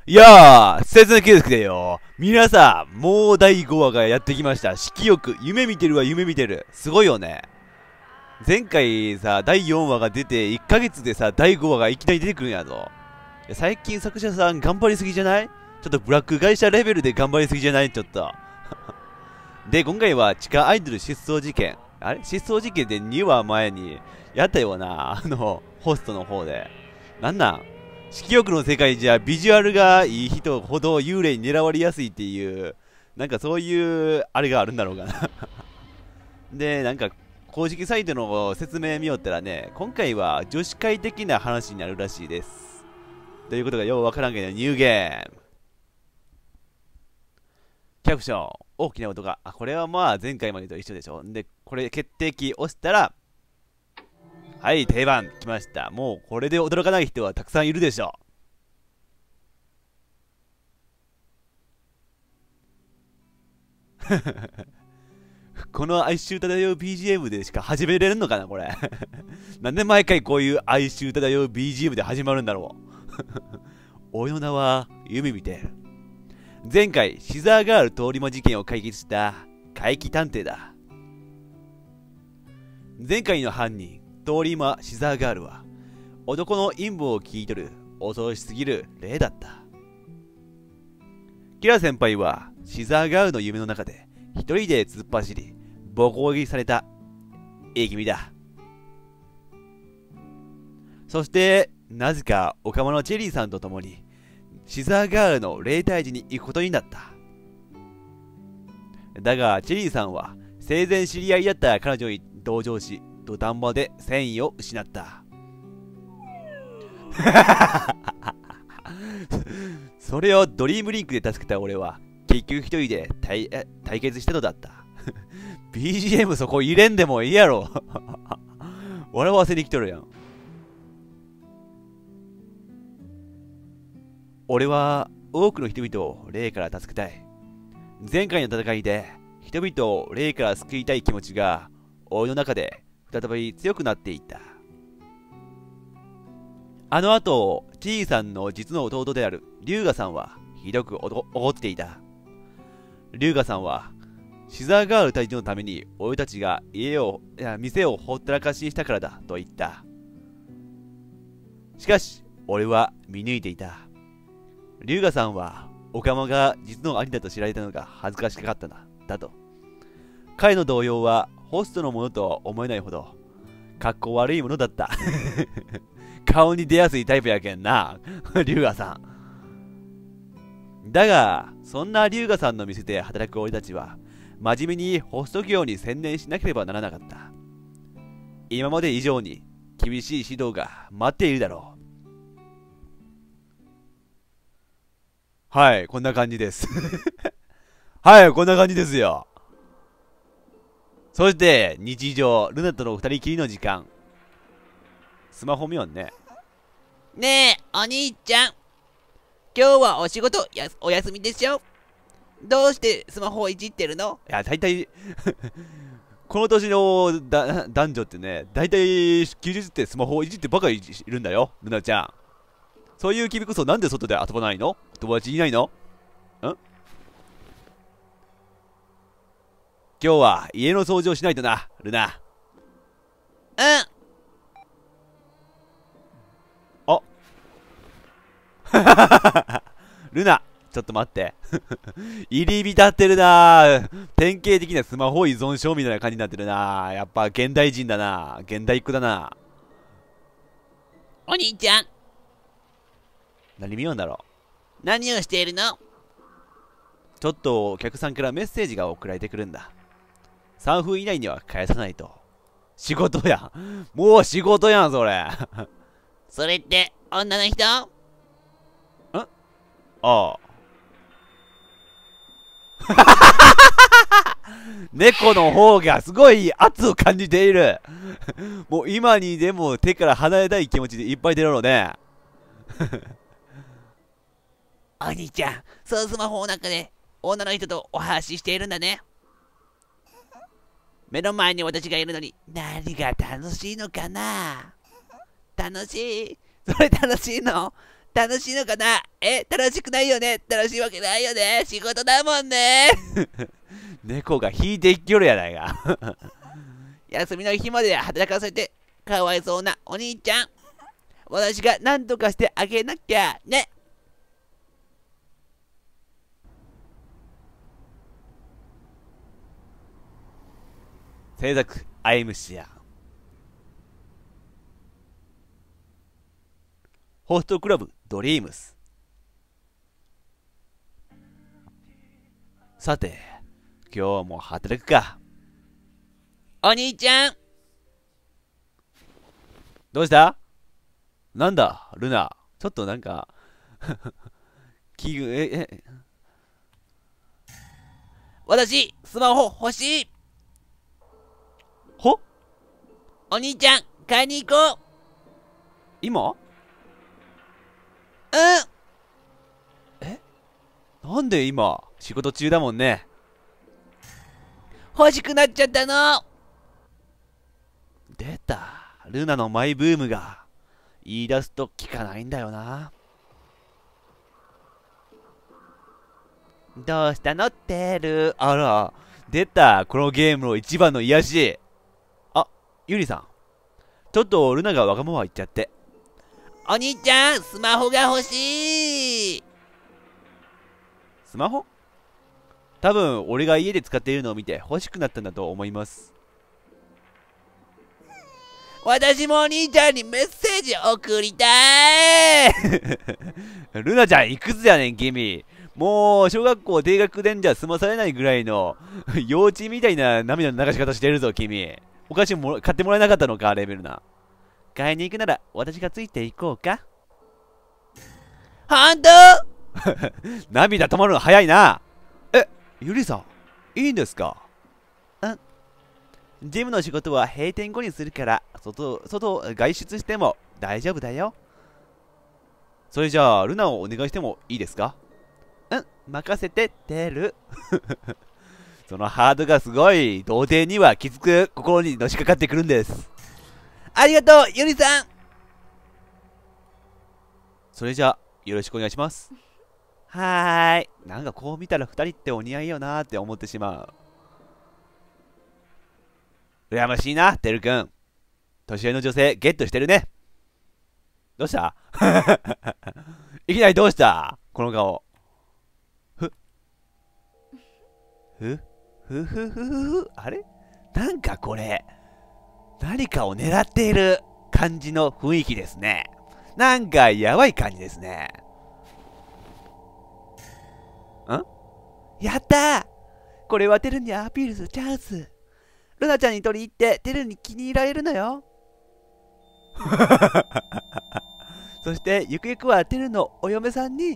いやー、説明ですけどよ。皆さん、もう第5話がやってきました。色欲、夢見てるわ、夢見てる。すごいよね。前回さ、第4話が出て、1ヶ月でさ、第5話がいきなり出てくるんやぞ。いや最近作者さん頑張りすぎじゃない？ちょっとブラック会社レベルで頑張りすぎじゃない？ちょっと。で、今回は地下アイドル失踪事件。あれ失踪事件で2話前にやったよな。ホストの方で。なんなん色欲の世界じゃビジュアルがいい人ほど幽霊に狙われやすいっていう、なんかそういうあれがあるんだろうかな。で、なんか公式サイトの説明見よったらね、今回は女子会的な話になるらしいです。ということがようわからんけど、ニューゲーム。キャプション、大きな音が。あ、これはまあ前回までと一緒でしょ。で、これ決定キー押したら、はい、定番来ました。もうこれで驚かない人はたくさんいるでしょう。この哀愁漂う BGM でしか始めれるのかな、これ。なんで毎回こういう哀愁漂う BGM で始まるんだろう。俺の名は夢見てる。前回、シザーガール通り魔事件を解決した怪奇探偵だ。前回の犯人、通り魔シザーガールは、男の陰謀を聞い取る恐ろしすぎる霊だった。キラ先輩は、シザーガールの夢の中で、一人で突っ走り、ボコ撃きされた。いい君だ。そして、なぜか、オカマのチェリーさんと共に、シザーガールの霊体寺に行くことになった。だが、チェリーさんは、生前知り合いだった彼女に同情し、土壇場で戦意を失った。それをドリームリンクで助けた俺は、結局一人で対決したのだった。BGM そこ入れんでもいいやろ。笑わせに来とるやん。俺は多くの人々を霊から助けたい。前回の戦いで人々を霊から救いたい気持ちが俺の中で再び強くなっていった。あの後、T さんの実の弟である龍河さんはひどく怒っていた。龍河さんはシザーガール退治のために俺たちが店をほったらかしにしたからだと言った。しかし、俺は見抜いていた。龍河さんは、オカマが実の兄だと知られたのが恥ずかしかったな、だと。彼の動揺は、ホストのものとは思えないほど、かっこ悪いものだった。顔に出やすいタイプやけんな、龍河さん。だが、そんな龍河さんの店で働く俺たちは、真面目にホスト業に専念しなければならなかった。今まで以上に厳しい指導が待っているだろう。はい、こんな感じです。はい、こんな感じですよ。そして、日常、ルナとの二人きりの時間。スマホ見よんね。 ねえ、お兄ちゃん。今日はお仕事お休みでしょ？どうしてスマホをいじってるの？ いや、大体、この年の男女ってね、大体休日ってスマホをいじってばかりいるんだよ、ルナちゃん。そういう君こそなんで外で遊ばないの？友達いないの？今日は家の掃除をしないとな、ルナ。 うん。 あルナ、ちょっと待って。入り浸ってるなぁ。典型的なスマホ依存症みたいな感じになってるなぁ。やっぱ現代人だなぁ。現代っ子だな。 お兄ちゃん。 何見ようんだろう。何をしているの？ ちょっとお客さんからメッセージが送られてくるんだ。3分以内には返さないと。仕事やん。もう仕事やん、それ。 それって女の人？ ああ。猫の方がすごい圧を感じている。もう今にでも手から離れたい気持ちでいっぱい出るのね。 お兄ちゃん、そのスマホの中で女の人とお話ししているんだね。目の前に私がいるのに何が楽しいのかな？楽しい？それ楽しいの？ 楽しいのかな？楽しくないよね。楽しいわけないよね。仕事だもんね。 猫が引いていきよるやないか。 休みの日まで働かせて、かわいそうなお兄ちゃん。私が何とかしてあげなきゃね。 制作アイムシアホストクラブドリームス。さて今日も働くか。 お兄ちゃん。 どうした？なんだルナ、ちょっとなんか気分私、スマホ欲しい。 ほお兄ちゃん、買いに行こう。 今？なんで今？仕事中だもんね。 欲しくなっちゃったの。 出た、ルナのマイブームが。言い出すと聞かないんだよな。どうしたのテル？あら、出た、このゲームの一番の癒し。あ、ユリさん、ちょっとルナがわがまま言っちゃって。 お兄ちゃん、スマホが欲しい。 スマホ？多分俺が家で使っているのを見て欲しくなったんだと思います。 私もお兄ちゃんにメッセージ送りたい。 ルナちゃんいくつやねん君。もう小学校低学年じゃ済まされないぐらいの幼稚みたいな涙の流し方してるぞ君。お菓子も買ってもらえなかったのかレベルな。買いに行くなら私がついていこうか。 ほんと？ 涙止まるの早いな。ゆりさんいいんですか？ジムの仕事は閉店後にするから外外出しても大丈夫だよ。それじゃあルナをお願いしてもいいですか？任せてテル。そのハードがすごい童貞には気づく心にのしかかってくるんです。 ありがとうゆりさん。 それじゃあよろしくお願いします。はーい。なんかこう見たら2人ってお似合いよなーって思ってしまう。羨ましいなテル君。年上の女性ゲットしてるね。どうしたいきなりどうしたこの顔。あれなんかこれ何かを狙っている感じの雰囲気ですね。なんかやばい感じですね。やったー、これはテルにアピールするチャンス。ルナちゃんに取り入ってテルに気に入られるのよ。そしてゆくゆくはテルのお嫁さんに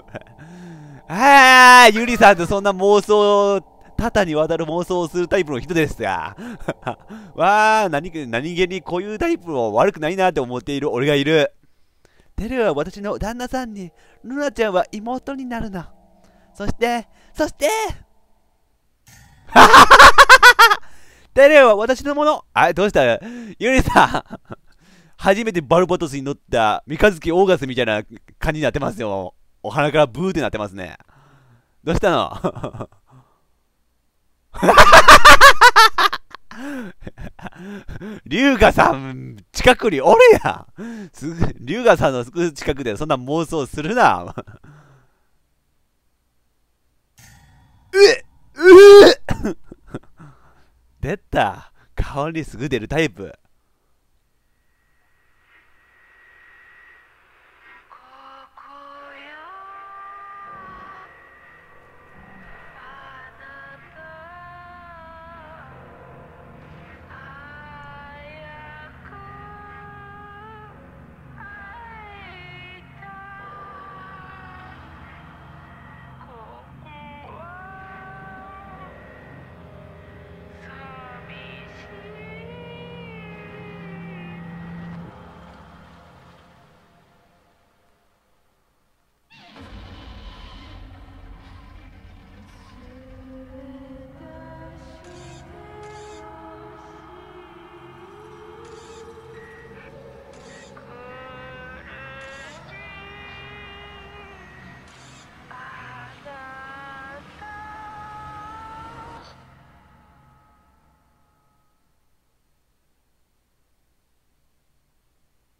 ゆりさんとそんな妄想、多々にわたる妄想をするタイプの人ですがわあ、何気にこういうタイプも悪くないなって思っている俺がいる。テルは私の旦那さんに、ルナちゃんは妹になるの。そしてテルは私のもの。どうしたゆりさん初めてバルバトスに乗った三日月オーガスみたいな感じになってますよ。お鼻からブーってなってますね。どうしたの？龍河さん近くにおるやん。龍河さんのすぐ近くでそんな妄想するな。出た、顔にすぐ出るタイプ。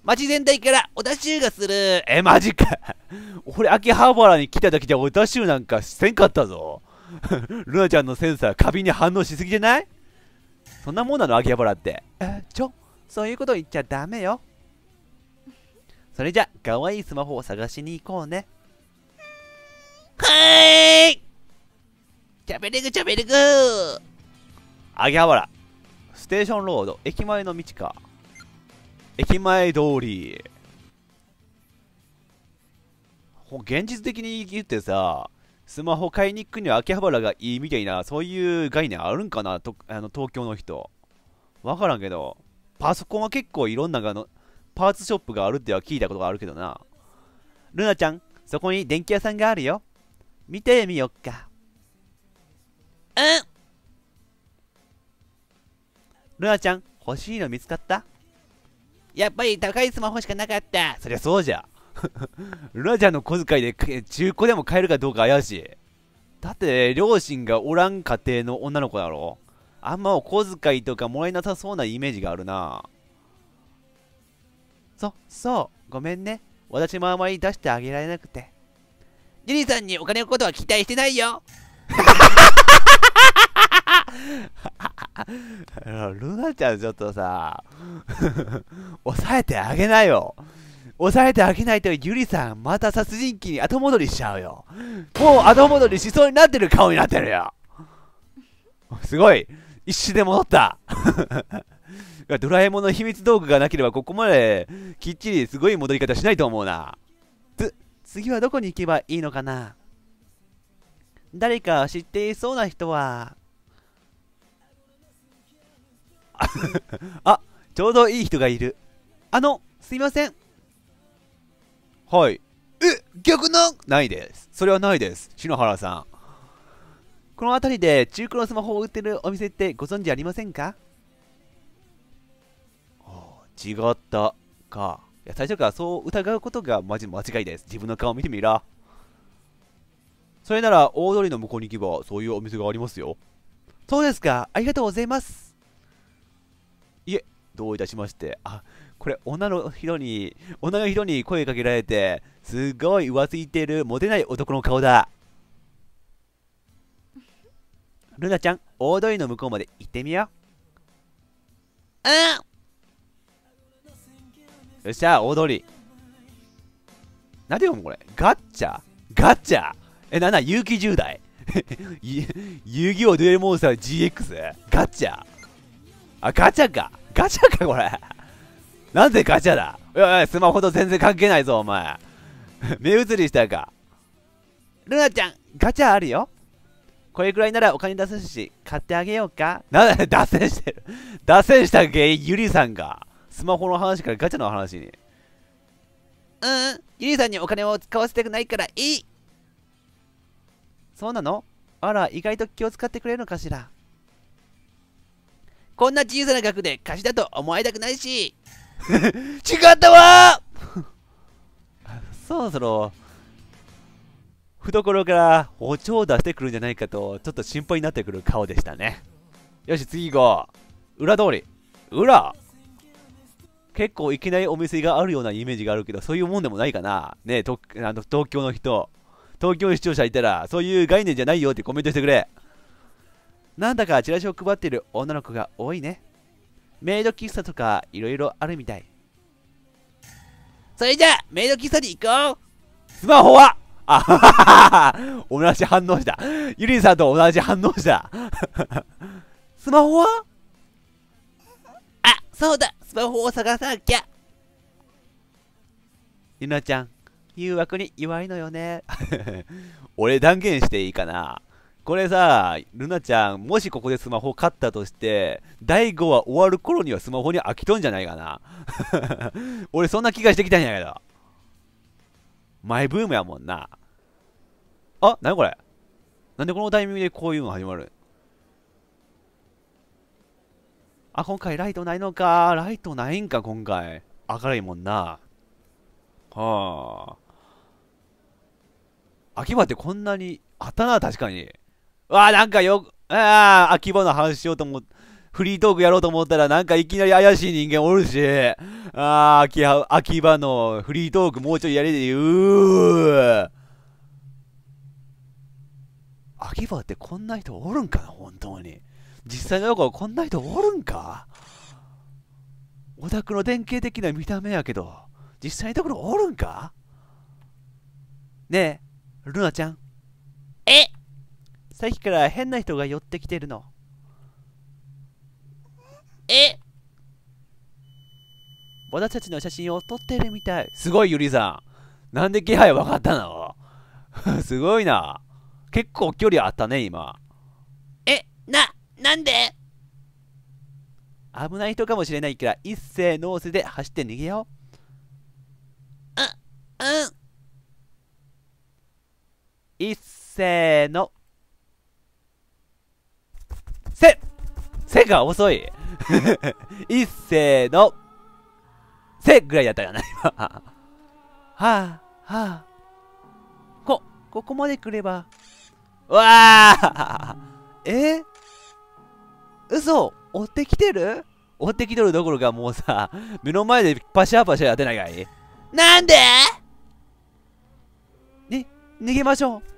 町全体からおダッシュがする。 マジか。俺、秋葉原に来た時じゃおダッシュなんかせんかったぞ。ルナちゃんのセンサー、過敏に反応しすぎじゃない？そんなもんなの、秋葉原って。 そういうこと言っちゃダメよ。それじゃ、かわいいスマホを探しに行こうね。はーい。チャベレグチャベレグ。 秋葉原、ステーションロード、駅前の道か。駅前通り。現実的に言ってさ、スマホ買いに行くには秋葉原がいいみたいな、そういう概念あるんかな、東京の人。わからんけど、パソコンは結構いろんなパーツショップがあるっては聞いたことがあるけどな。 ルナちゃん、そこに電気屋さんがあるよ。見てみよっか。 ルナちゃん、欲しいの見つかった？ やっぱり高いスマホしかなかった。 そりゃそうじゃ。ルナちゃんの小遣いで中古でも買えるかどうか怪しい。だって両親がおらん家庭の女の子だろ。あんまお小遣いとかもらえなさそうなイメージがあるな。 ごめんね。私もあまり出してあげられなくて。ジュリーさんにお金のことは期待してないよ。 ルナちゃんちょっとさ、抑えてあげなよ。抑えてあげないとユリさんまた殺人鬼に後戻りしちゃうよ。もう後戻りしそうになってる顔になってるよ。すごい、一瞬で戻った。ドラえもんの秘密道具がなければここまできっちりすごい戻り方しないと思うな。 次はどこに行けばいいのかな。誰か知っていそうな人は。 ちょうどいい人がいる。 すいません。 はい。 逆のないです。それはないです。篠原さん。 この辺りで中古のスマホを売ってるお店ってご存知ありませんか？ 違ったか。いや、最初からそう疑うことがマジ間違いです。自分の顔見てみら。それなら大通りの向こうに行けばそういうお店がありますよ。 そうですか。ありがとうございます。 いえ、どういたしまして。これ女の人に声かけられて、すごい浮ついてるモテない男の顔だ。ルナちゃん、大通りの向こうまで行ってみよう。よっしゃ、大通り。なんで読むこれ？ガッチャなんだ、有機10代遊戯王デュエルモンスター GX？ ガチャガチャかこれ。なんでガチャだ？いや、スマホと全然関係ないぞ、お前。目移りしたか。 ルナちゃん、ガチャあるよ。これくらいならお金出すし、買ってあげようか。 なんで脱線してる？脱線したっけ、ゆりさんが。スマホの話からガチャの話に。 ゆりさんにお金を使わせたくないからいい。そうなの？あら、意外と気を使ってくれるのかしら。こんな小さな額で貸しだと思われたくないし。違ったわそろそろ懐から包丁を出してくるんじゃないかとちょっと心配になってくる顔でしたね。よし、次行こう。裏通り。結構いけないお店があるようなイメージがあるけど、そういうもんでもないかな。ねえ、東京の人、東京の視聴者いたら、そういう概念じゃないよってコメントしてくれ。なんだかチラシを配ってる女の子が多いね。メイド喫茶とかいろいろあるみたい。 それじゃあ、メイド喫茶に行こう。 スマホは同じ反応した。ゆりさんと同じ反応した。 スマホは？そうだ、スマホを探さなきゃ。 ゆなちゃん、誘惑に弱いのよね。俺断言していいかな。これさ、ルナちゃん、もしここでスマホ買ったとして、第5話終わる頃にはスマホに飽きとんじゃないかな。俺そんな気がしてきたんやけど。マイブームやもんな。なにこれ？なんでこのタイミングでこういうの始まる？今回ライトないのか。ライトないんか、今回。明るいもんな。はあ。秋葉ってこんなにあったな、確かに。なんか秋葉の話しようと思って、フリートークやろうと思ったら、なんかいきなり怪しい人間おるし、 秋葉のフリートークもうちょいやれで秋葉ってこんな人おるんかな、本当に。実際のところこんな人おるんか。オタクの典型的な見た目やけど、実際のところおるんか。ねえ、ルナちゃん。さっきから変な人が寄ってきてるの。私たちの写真を撮ってるみたい。すごい、ゆりさん。なんで気配分かったのすごいな。結構距離あったね、今。 なんで？ 危ない人かもしれないから、一斉ノースで走って逃げよう。一斉の。せが遅い。一斉の。せぐらいやったよな、今。ここまで来れば。うわあ嘘、追ってきてる？追ってきとるどころかもうさ、目の前でパシャパシャやってないかい？ なんで？ 逃げましょう。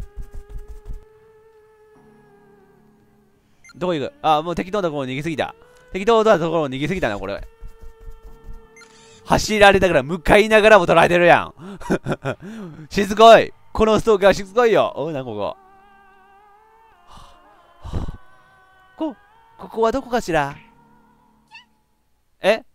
どこ行く？もう適当なところ逃げすぎた。適当なところ逃げすぎたな、これ。走られたから向かいながらも捉えてるやん。しつこい。このストーカーしつこいよ。ここ。ここはどこかしら？